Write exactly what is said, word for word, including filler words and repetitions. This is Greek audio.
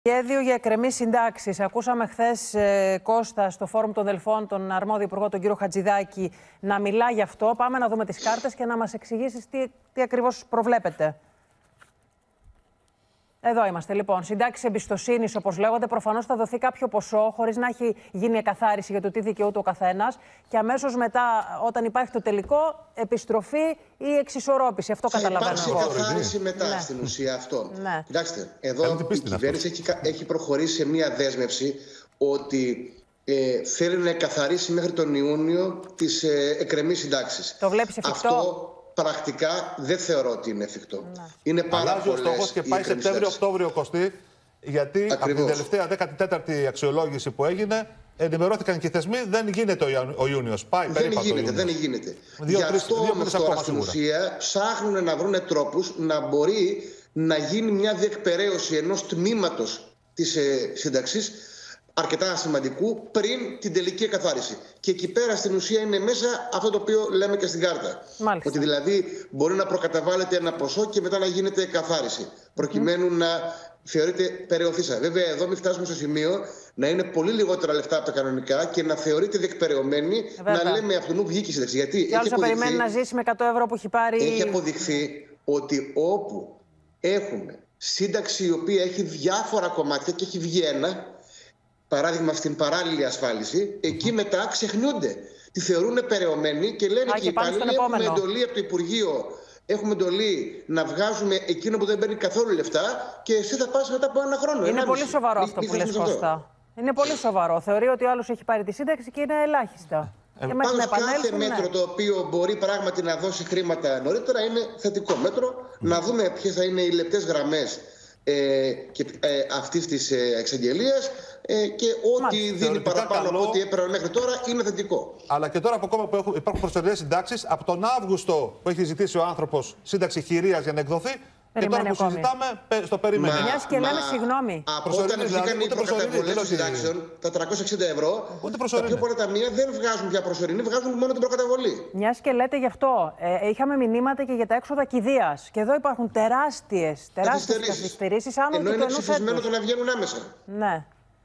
Σχέδιο για εκκρεμείς συντάξεις. Ακούσαμε χθες ε, Κώστα στο Φόρουμ των Δελφών, τον αρμόδιο υπουργό, τον κύριο Χατζηδάκη, να μιλά γι' αυτό. Πάμε να δούμε τις κάρτες και να μας εξηγήσεις τι, τι ακριβώς προβλέπετε. Εδώ είμαστε λοιπόν. Συντάξεις εμπιστοσύνης, όπως λέγονται. Προφανώς θα δοθεί κάποιο ποσό, χωρίς να έχει γίνει εκαθάριση για το τι δικαιούται ο καθένας. Και αμέσως μετά, όταν υπάρχει το τελικό, επιστροφή ή εξισορρόπηση. Αυτό καταλαβαίνω. Θα υπάρξει εκαθάριση μετά, ναι, στην ουσία αυτό. Ναι. Κοιτάξτε, εδώ η κυβέρνηση έχει, έχει προχωρήσει σε μία δέσμευση ότι ε, θέλει να εκαθαρίσει μέχρι τον Ιούνιο τις ε, εκκρεμείς συντάξεις. Το βλέπεις εφικτό? Αυτό πρακτικά δεν θεωρώ ότι είναι εφικτό. Ναι. Είναι πάρα πολλές. Αλλάζει ο στόχος και πάει Σεπτέμβριο-Οκτώβριο, Κωστή, γιατί ακριβώς από την τελευταία δέκατη τέταρτη αξιολόγηση που έγινε, ενημερώθηκαν και οι θεσμοί, δεν γίνεται ο Ιούνιος. Πάει δεν γίνεται, δεν γίνεται. Δύο, Γι' τρεις, αυτό δύο όμως τώρα στην ουσία ψάχνουν να βρουν τρόπους να μπορεί να γίνει μια διεκπεραίωση ενός τμήματος της ε, σύνταξης, αρκετά σημαντικού, πριν την τελική εκαθάριση. Και εκεί πέρα στην ουσία είναι μέσα αυτό το οποίο λέμε και στην κάρτα. Μάλιστα. Ότι δηλαδή μπορεί να προκαταβάλλεται ένα ποσό και μετά να γίνεται εκαθάριση, προκειμένου mm. να θεωρείται περαιωθήσα. Βέβαια, εδώ μην φτάσουμε στο σημείο να είναι πολύ λιγότερα λεφτά από τα κανονικά και να θεωρείται διεκπεραιωμένη, να λέμε αυτού νου βγήκε η σύνταξη. Γιατί και άλλος θα περιμένει να ζήσει με εκατό ευρώ που έχει πάρει. Έχει αποδειχθεί ότι όπου έχουμε σύνταξη η οποία έχει διάφορα κομμάτια και έχει βγει ένα, παράδειγμα στην παράλληλη ασφάλιση, εκεί μετά ξεχνιούνται. Τη θεωρούν περαιωμένη και λένε Α, και οι υπάλληλοι έχουμε εντολή από το Υπουργείο, έχουμε εντολή να βγάζουμε εκείνο που δεν παίρνει καθόλου λεφτά και εσύ θα πας μετά από ένα χρόνο. Είναι πολύ σοβαρό μη, αυτό μη, που λες, Κώστα. Είναι πολύ σοβαρό. Θεωρεί ότι ο άλλος έχει πάρει τη σύνταξη και είναι ελάχιστα. Ε, Πάντως κάθε μέτρο το οποίο μπορεί πράγματι να δώσει χρήματα νωρίτερα είναι θετικό μέτρο. Mm. Να δούμε ποιες θα είναι οι λεπτές γραμμές ε, και, ε, αυτής της ε, εξαγγελίας ε, και ό,τι δίνει θεωρητικά παραπάνω καλό, από ό,τι έπαιρνε μέχρι τώρα είναι θετικό. Αλλά και τώρα που ακόμα που έχουν, υπάρχουν προσωρινές συντάξεις, από τον Αύγουστο που έχει ζητήσει ο άνθρωπος σύνταξη χειρίας για να εκδοθεί, και τώρα που συζητάμε, στο περίμενε. Μιας και λέμε συγγνώμη. Από όταν βγήκαν οι προκαταβολές των συντάξεων, τα τριακόσια εξήντα ευρώ, τα πιο πολλά ταμεία δεν βγάζουν πια προσωρινή, βγάζουν μόνο την προκαταβολή. Μιας και λέτε γι' αυτό, ε, είχαμε μηνύματα και για τα έξοδα κηδείας. Και εδώ υπάρχουν τεράστιες, τεράστιες καθυστερήσεις. Ενώ είναι ψηφισμένο το να βγαίνουν άμεσα. Ναι.